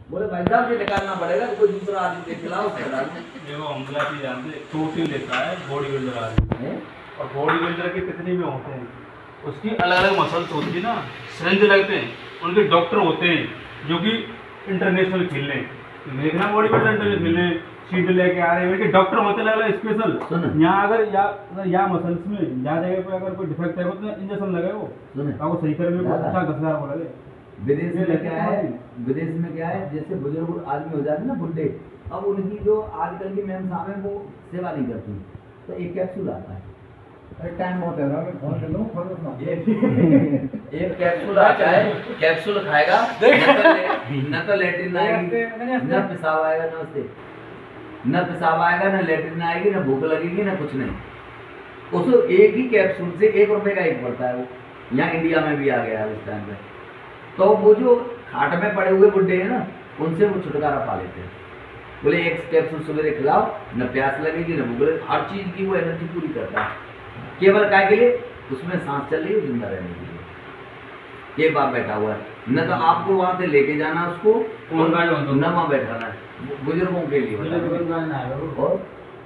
बोले भाई साहब ये निकालना पड़ेगा तो कोई दूसरा आदमी देख के लाओ उसका डाल। देखो हमला की जानते प्रोटीन लेता है बॉडी बिल्डर आदमी हैं? और बॉडी बिल्डर के कितने में होते हैं, उसकी अलग अलग मसल्स होती है ना, सिरिंज लगते हैं, उनके डॉक्टर होते हैं जो कि इंटरनेशनल खेलने देखना बॉडी बिल्डर इंटरनेशनल खेलने शीट लेके आ रहे हैं, उनके डॉक्टर होते हैं अलग अलग स्पेशल। यहाँ अगर या मसल्स में या जगह पे अगर कोई डिफेक्ट है तो इंजेक्शन लगे वो आपको सही करने में 50,000 वो लगे। विदेश में क्या है, विदेश में क्या है, जैसे बुजुर्ग आदमी हो जाते ना बुढ़े, अब उनकी जो आजकल की मैम साहब है वो सेवा नहीं करती, तो एक कैप्सूल आता है। टाइम बहुत है ना, मैं फोन कर लूं, फोन करना। एक कैप्सूल आता है, कैप्सूल खाएगा न तो लेटरिन आएगी न पेशाब आएगा, नमस्ते, न पेशाब आएगा न लेटरिन आएगी न भूख लगेगी न कुछ नहीं। उसको एक ही कैप्सूल से 1 रुपए का एक पड़ता है वो, यहाँ इंडिया में भी आ गया है उस टाइम पे। तो वो जो खाट में पड़े हुए बुड्ढे हैं ना, उनसे वो छुटकारा पा लेते हैं। बोले एक कैप्सूल सवेरे खिलाओ, न प्यास लगेगी न भूख लगेगी, हर चीज की वो एनर्जी पूरी करता है। केवल काय के लिए, उसमें सांस चल रही है जिंदा रहने के लिए। ये बाप बैठा हुआ है, न तो आपको वहां से लेके जाना उसको, न वहां बैठाना है, बुजुर्गों के लिए और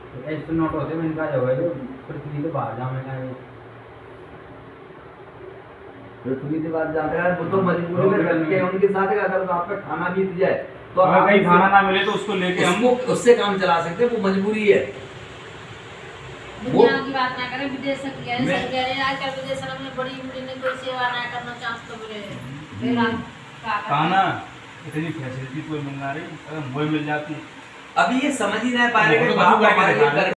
पृथ्वी के बाद जाते हैं वो तो मजबूरी में करते हैं उनके साथ। अगर तो आप पे खाना बीत जाए तो अगर कहीं खाना ना मिले तो उसको लेके हम उससे काम चला सकते हैं, वो मजबूरी है। दुनिया की बात ना करें, विदेश से कह रहे आजकल विदेश में बड़ी बूढ़ी ने कोई सेवा ना करना चांस तो बोले खाना इतनी फैसिलिटी कोई मिल रही, अगर वही मिल जाती अभी ये समझ ही नहीं पा रहे कि